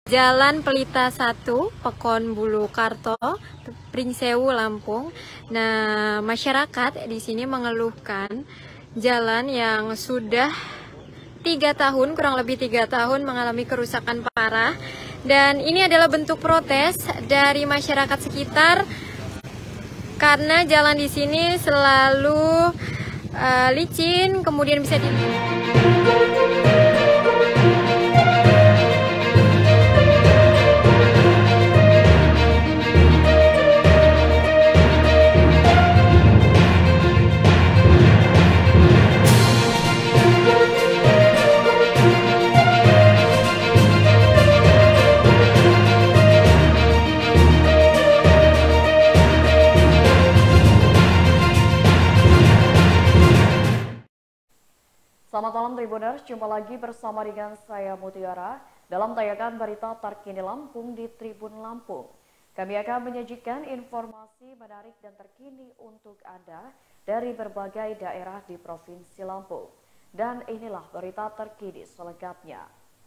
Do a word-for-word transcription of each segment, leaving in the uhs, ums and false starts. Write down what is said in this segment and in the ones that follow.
Jalan Pelita satu, Pekon Bulukarto, Pringsewu, Lampung. Nah, masyarakat di sini mengeluhkan jalan yang sudah tiga tahun, kurang lebih tiga tahun mengalami kerusakan parah. Dan ini adalah bentuk protes dari masyarakat sekitar karena jalan di sini selalu uh, licin, kemudian bisa di Selamat malam Tribuners, jumpa lagi bersama dengan saya Mutiara dalam tayangan berita terkini Lampung di Tribun Lampung. Kami akan menyajikan informasi menarik dan terkini untuk Anda dari berbagai daerah di Provinsi Lampung. Dan inilah berita terkini selengkapnya.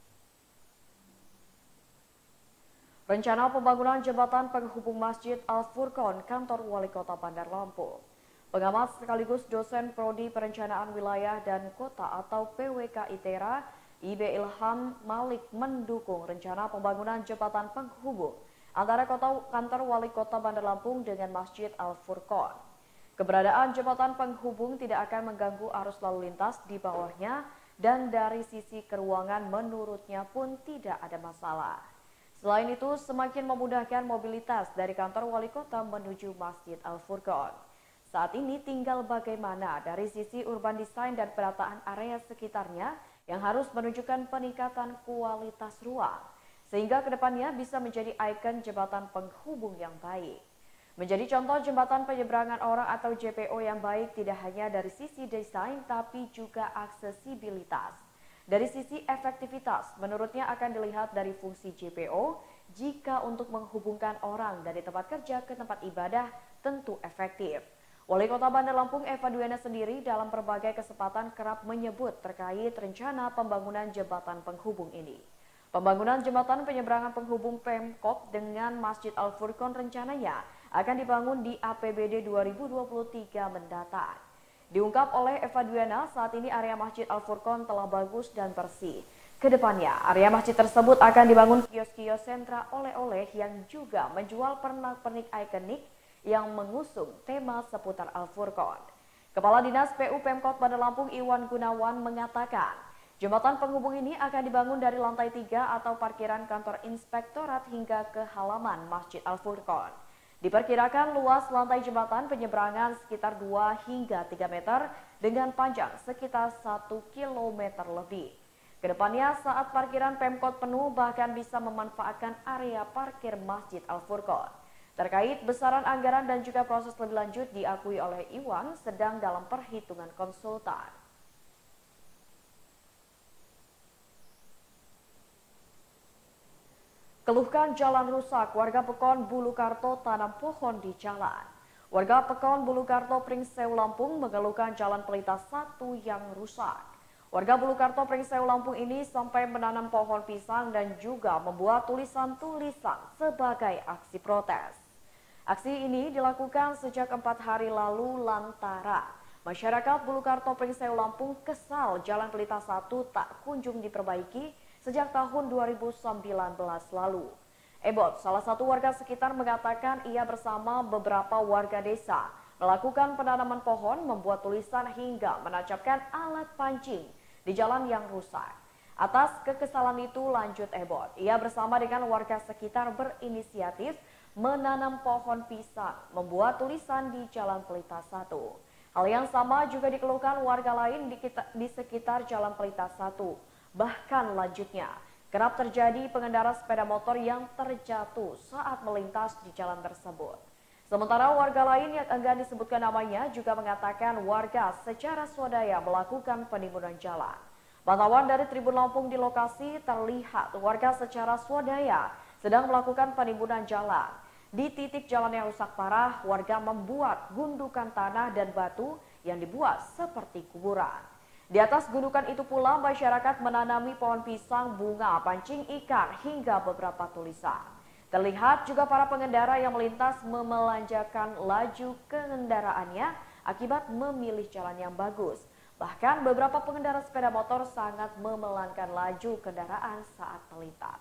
Rencana pembangunan jembatan penghubung Masjid Al-Furqon, kantor Wali Kota Bandar Lampung. Pengamat sekaligus dosen Prodi Perencanaan Wilayah dan Kota atau P W K I T E R A, I B Ilham Malik mendukung rencana pembangunan jembatan penghubung antara kota, kantor Wali Kota Bandar Lampung dengan Masjid Al-Furqon. Keberadaan jembatan penghubung tidak akan mengganggu arus lalu lintas di bawahnya dan dari sisi keruangan menurutnya pun tidak ada masalah. Selain itu, semakin memudahkan mobilitas dari kantor Wali Kota menuju Masjid Al-Furqon. Saat ini tinggal bagaimana dari sisi urban design dan penataan area sekitarnya yang harus menunjukkan peningkatan kualitas ruang, sehingga kedepannya bisa menjadi ikon jembatan penghubung yang baik. Menjadi contoh jembatan penyeberangan orang atau J P O yang baik tidak hanya dari sisi desain tapi juga aksesibilitas. Dari sisi efektivitas, menurutnya akan dilihat dari fungsi J P O, jika untuk menghubungkan orang dari tempat kerja ke tempat ibadah tentu efektif. Wali Kota Bandar Lampung Eva Duena sendiri dalam berbagai kesempatan kerap menyebut terkait rencana pembangunan jembatan penghubung ini. Pembangunan jembatan penyeberangan penghubung Pemkop dengan Masjid Al-Furqon rencananya akan dibangun di A P B D dua ribu dua puluh tiga mendatang. Diungkap oleh Eva Duena, saat ini area Masjid Al-Furqon telah bagus dan bersih. Kedepannya, area masjid tersebut akan dibangun kios-kios sentra oleh-oleh yang juga menjual pernak-pernik ikonik yang mengusung tema seputar Al-Furqon. Kepala Dinas P U Pemkot Bandar Lampung Iwan Gunawan mengatakan, jembatan penghubung ini akan dibangun dari lantai tiga atau parkiran kantor inspektorat hingga ke halaman Masjid Al-Furqon. Diperkirakan luas lantai jembatan penyeberangan sekitar dua hingga tiga meter dengan panjang sekitar satu kilometer lebih. Kedepannya saat parkiran Pemkot penuh bahkan bisa memanfaatkan area parkir Masjid Al-Furqon. Terkait besaran anggaran dan juga proses lebih lanjut diakui oleh Iwan sedang dalam perhitungan konsultan. Keluhkan jalan rusak, warga Pekon Bulukarto tanam pohon di jalan. Warga Pekon Bulukarto Pringsewu Lampung mengeluhkan jalan Pelita satu yang rusak. Warga Bulukarto Pringsewu Lampung ini sampai menanam pohon pisang dan juga membuat tulisan-tulisan sebagai aksi protes. Aksi ini dilakukan sejak empat hari lalu lantaran masyarakat Bulukarto Pringsewu Lampung kesal jalan Pelita satu tak kunjung diperbaiki sejak tahun dua ribu sembilan belas lalu. Ebot, salah satu warga sekitar mengatakan ia bersama beberapa warga desa melakukan penanaman pohon, membuat tulisan hingga menancapkan alat pancing di jalan yang rusak. Atas kekesalan itu lanjut Ebot, ia bersama dengan warga sekitar berinisiatif menanam pohon pisang, membuat tulisan di Jalan Pelita satu. Hal yang sama juga dikeluhkan warga lain di, kita, di sekitar Jalan Pelita satu. Bahkan lanjutnya, kerap terjadi pengendara sepeda motor yang terjatuh saat melintas di jalan tersebut. Sementara warga lain yang enggan disebutkan namanya juga mengatakan warga secara swadaya melakukan penimbunan jalan. Pantauan dari Tribun Lampung di lokasi terlihat warga secara swadaya sedang melakukan penimbunan jalan. Di titik jalan yang rusak parah, warga membuat gundukan tanah dan batu yang dibuat seperti kuburan. Di atas gundukan itu pula masyarakat menanami pohon pisang, bunga, pancing ikan, hingga beberapa tulisan. Terlihat juga para pengendara yang melintas memelanjakan laju kendaraannya akibat memilih jalan yang bagus. Bahkan beberapa pengendara sepeda motor sangat memelankan laju kendaraan saat melintas.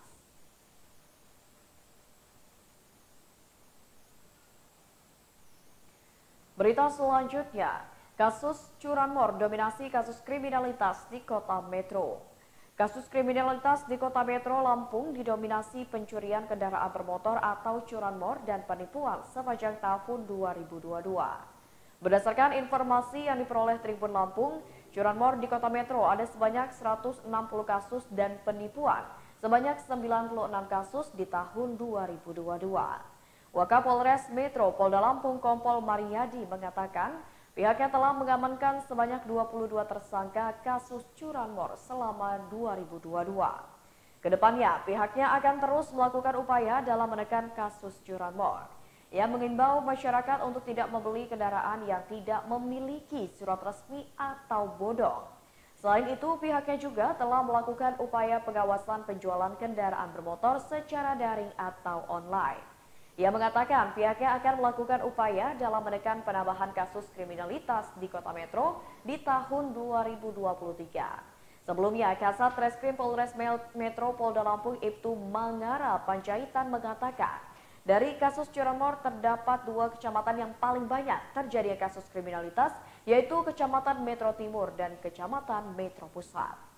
Berita selanjutnya, kasus curanmor dominasi kasus kriminalitas di kota Metro. Kasus kriminalitas di kota Metro Lampung didominasi pencurian kendaraan bermotor atau curanmor dan penipuan sepanjang tahun dua ribu dua puluh dua. Berdasarkan informasi yang diperoleh Tribun Lampung, curanmor di kota Metro ada sebanyak seratus enam puluh kasus dan penipuan sebanyak sembilan puluh enam kasus di tahun dua ribu dua puluh dua. Wakapolres Metro Polda Lampung Kompol Mariadi mengatakan pihaknya telah mengamankan sebanyak dua puluh dua tersangka kasus curanmor selama dua ribu dua puluh dua. Kedepannya, pihaknya akan terus melakukan upaya dalam menekan kasus curanmor. Ia mengimbau masyarakat untuk tidak membeli kendaraan yang tidak memiliki surat resmi atau bodong. Selain itu, pihaknya juga telah melakukan upaya pengawasan penjualan kendaraan bermotor secara daring atau online. Ia mengatakan pihaknya akan melakukan upaya dalam menekan penambahan kasus kriminalitas di Kota Metro di tahun dua ribu dua puluh tiga. Sebelumnya, Kasat Reskrim Polres Metro Polda Lampung Ibtu Mangara Panjaitan mengatakan, dari kasus curanmor terdapat dua kecamatan yang paling banyak terjadi kasus kriminalitas, yaitu Kecamatan Metro Timur dan Kecamatan Metro Pusat.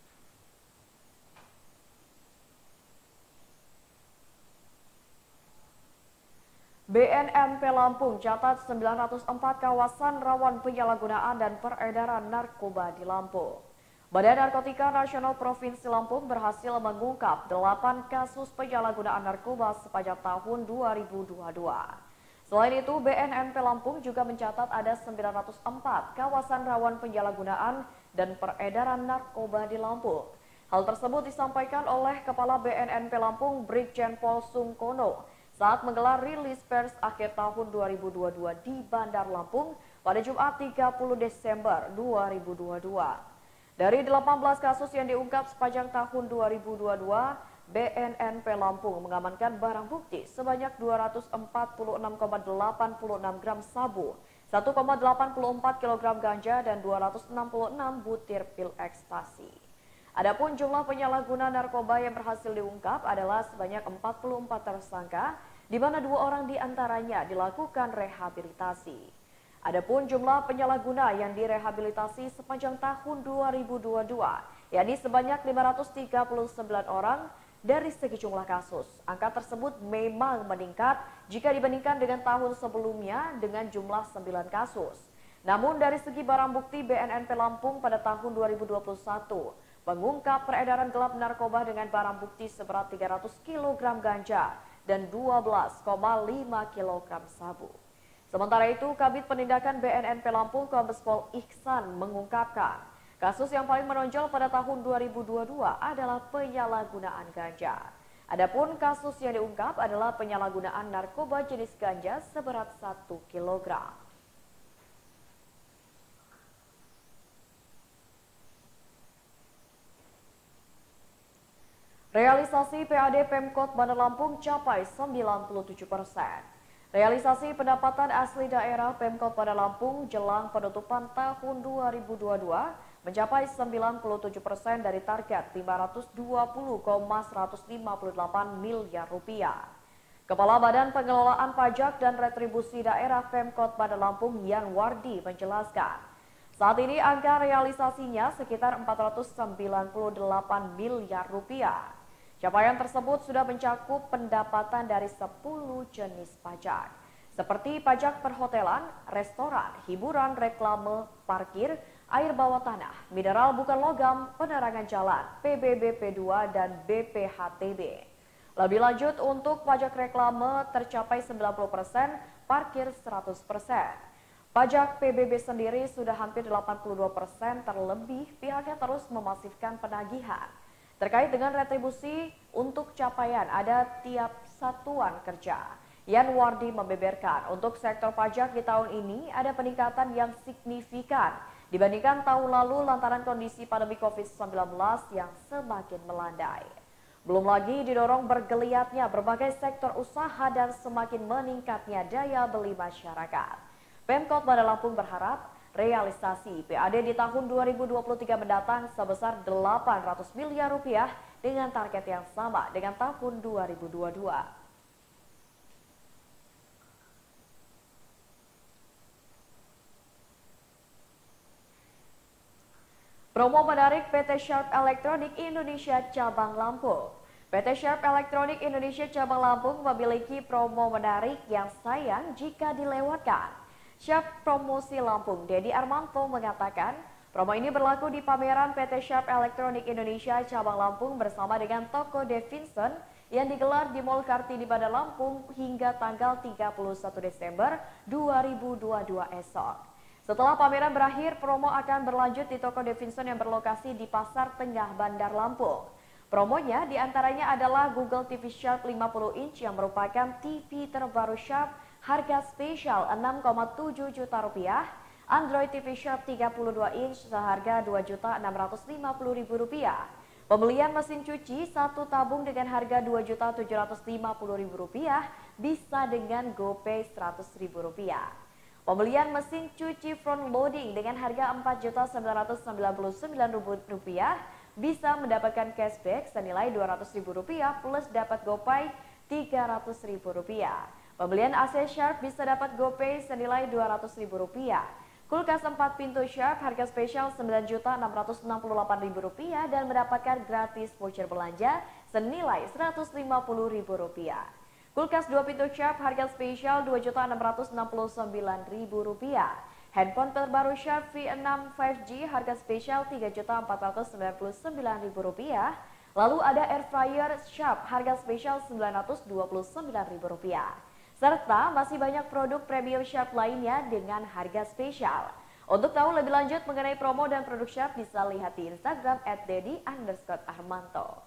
B N N P Lampung catat sembilan ratus empat kawasan rawan penyalahgunaan dan peredaran narkoba di Lampung. Badan Narkotika Nasional Provinsi Lampung berhasil mengungkap delapan kasus penyalahgunaan narkoba sepanjang tahun dua ribu dua puluh dua. Selain itu, B N N P Lampung juga mencatat ada sembilan ratus empat kawasan rawan penyalahgunaan dan peredaran narkoba di Lampung. Hal tersebut disampaikan oleh Kepala B N N P Lampung Brigjen Pol Sungkono saat menggelar rilis pers akhir tahun dua ribu dua puluh dua di Bandar Lampung pada Jumat tiga puluh Desember dua ribu dua puluh dua. Dari delapan belas kasus yang diungkap sepanjang tahun dua ribu dua puluh dua, B N N P Lampung mengamankan barang bukti sebanyak dua ratus empat puluh enam koma delapan puluh enam gram sabu, satu koma delapan puluh empat kilogram ganja, dan dua ratus enam puluh enam butir pil ekstasi. Adapun jumlah penyalahguna narkoba yang berhasil diungkap adalah sebanyak empat puluh empat tersangka, di mana dua orang diantaranya dilakukan rehabilitasi. Adapun jumlah penyalahguna yang direhabilitasi sepanjang tahun dua ribu dua puluh dua, yakni sebanyak lima ratus tiga puluh sembilan orang. Dari segi jumlah kasus, angka tersebut memang meningkat jika dibandingkan dengan tahun sebelumnya dengan jumlah sembilan kasus. Namun dari segi barang bukti, B N N P Lampung pada tahun dua ribu dua puluh satu mengungkap peredaran gelap narkoba dengan barang bukti seberat tiga ratus kilogram ganja dan dua belas koma lima kilogram sabu. Sementara itu, Kabid Penindakan B N N P Lampung Kombes Pol Ihsan mengungkapkan, kasus yang paling menonjol pada tahun dua ribu dua puluh dua adalah penyalahgunaan ganja. Adapun kasus yang diungkap adalah penyalahgunaan narkoba jenis ganja seberat satu kilogram. Realisasi P A D Pemkot Bandar Lampung capai sembilan puluh tujuh persen. Realisasi pendapatan asli daerah Pemkot Bandar Lampung jelang penutupan tahun dua ribu dua puluh dua mencapai sembilan puluh tujuh persen dari target lima ratus dua puluh koma seratus lima puluh delapan miliar rupiah. Kepala Badan Pengelolaan Pajak dan Retribusi Daerah Pemkot Bandar Lampung Yan Wardi menjelaskan, saat ini angka realisasinya sekitar empat ratus sembilan puluh delapan miliar rupiah. Capaian tersebut sudah mencakup pendapatan dari sepuluh jenis pajak, seperti pajak perhotelan, restoran, hiburan, reklame, parkir, air bawah tanah, mineral bukan logam, penerangan jalan, P B B P dua, dan B P H T B. Lebih lanjut, untuk pajak reklame tercapai sembilan puluh persen, parkir seratus persen. Pajak P B B sendiri sudah hampir delapan puluh dua persen, terlebih pihaknya terus memasifkan penagihan. Terkait dengan retribusi untuk capaian ada tiap satuan kerja. Yan Wardi membeberkan untuk sektor pajak di tahun ini ada peningkatan yang signifikan dibandingkan tahun lalu lantaran kondisi pandemi covid sembilan belas yang semakin melandai. Belum lagi didorong bergeliatnya berbagai sektor usaha dan semakin meningkatnya daya beli masyarakat. Pemkot Bandar Lampung berharap realisasi P A D di tahun dua ribu dua puluh tiga mendatang sebesar delapan ratus miliar rupiah dengan target yang sama dengan tahun dua ribu dua puluh dua. Promo menarik P T Sharp Electronic Indonesia Cabang Lampung. P T Sharp Electronic Indonesia Cabang Lampung memiliki promo menarik yang sayang jika dilewatkan. Sharp Promosi Lampung Dedi Armanto mengatakan, promo ini berlaku di pameran P T Sharp Electronic Indonesia Cabang Lampung bersama dengan toko De Vincent yang digelar di Mall Kartini Bandar Lampung hingga tanggal tiga puluh satu Desember dua ribu dua puluh dua esok. Setelah pameran berakhir, promo akan berlanjut di toko De Vincent yang berlokasi di Pasar Tengah Bandar Lampung. Promonya diantaranya adalah Google T V Sharp lima puluh inch yang merupakan T V terbaru Sharp harga spesial enam koma tujuh juta rupiah, Android T V Sharp tiga puluh dua inch seharga dua juta enam ratus lima puluh ribu rupiah. Pembelian mesin cuci satu tabung dengan harga dua juta tujuh ratus lima puluh ribu rupiah bisa dengan GoPay seratus ribu rupiah. Pembelian mesin cuci front loading dengan harga empat juta sembilan ratus sembilan puluh sembilan ribu rupiah bisa mendapatkan cashback senilai dua ratus ribu rupiah plus dapat GoPay tiga ratus ribu rupiah. Pembelian A C Sharp bisa dapat GoPay senilai dua ratus ribu rupiah. Kulkas empat pintu Sharp harga spesial sembilan juta enam ratus enam puluh delapan ribu rupiah dan mendapatkan gratis voucher belanja senilai seratus lima puluh ribu rupiah. Kulkas dua pintu Sharp harga spesial dua juta enam ratus enam puluh sembilan ribu rupiah. Handphone terbaru Sharp V enam lima G harga spesial tiga juta empat ratus sembilan puluh sembilan ribu rupiah. Lalu ada air fryer Sharp harga spesial sembilan ratus dua puluh sembilan ribu rupiah. Serta masih banyak produk premium Sharp lainnya dengan harga spesial. Untuk tahu lebih lanjut mengenai promo dan produk Sharp bisa lihat di Instagram at dedi underscore armanto.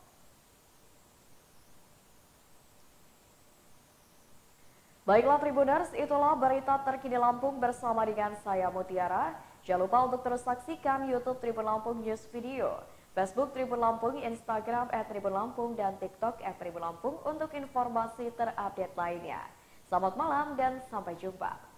Baiklah Tribuners, itulah berita terkini Lampung bersama dengan saya Mutiara. Jangan lupa untuk terus saksikan YouTube Tribun Lampung News Video, Facebook Tribun Lampung, Instagram at Tribun Lampung, dan TikTok at Tribun Lampung untuk informasi terupdate lainnya. Selamat malam dan sampai jumpa.